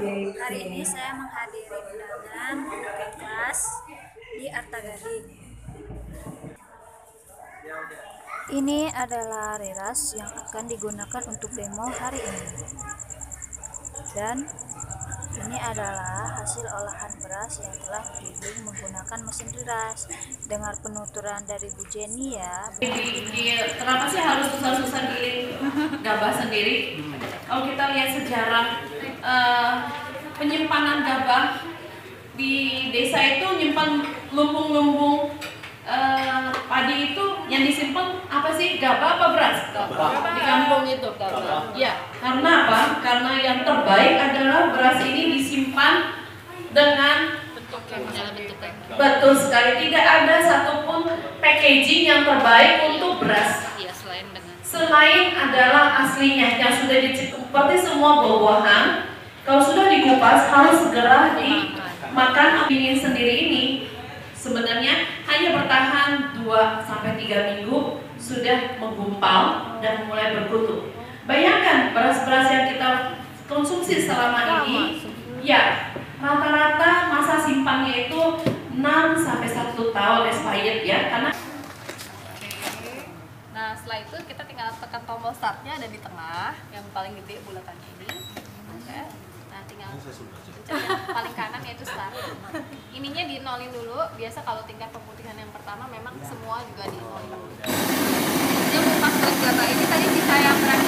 Hari ini saya menghadiri undangan cooking class di Arta Gading. Ini adalah riras yang akan digunakan untuk demo hari ini. Dan ini adalah hasil olahan beras yang telah digiling menggunakan mesin riras. Dengar penuturan dari Bu Jenny ya. Kenapa sih harus susah-susah giling gabah sendiri? Kalau kita lihat sejarah penyimpanan gabah di desa itu nyimpan lumbung-lumbung padi itu yang disimpan apa sih, gabah apa beras? Gabah. Di kampung itu gabah. Ya, karena apa? Karena yang terbaik adalah beras ini disimpan dengan betul sekali, tidak ada satupun packaging yang terbaik untuk beras. Selain adalah aslinya yang sudah dicetak, seperti semua buah-buahan, kalau sudah dikupas harus segera dimakan. Dingin sendiri ini sebenarnya hanya bertahan 2-3 minggu sudah menggumpal dan mulai berkutu. Bayangkan beras-beras yang kita konsumsi selama ini, ya rata-rata masa simpannya itu 6-1 tahun expired ya, karena nah setelah itu kita tinggal tekan tombol startnya ada di tengah yang paling gede bulatannya ini. Oke. Nah tinggal pencet yang paling kanan yaitu start. Ininya di nolin dulu. Biasa kalau tingkat pemutihan yang pertama memang semua juga di nolin dulu. Dia mengupas beras gabah ini tadi kita yang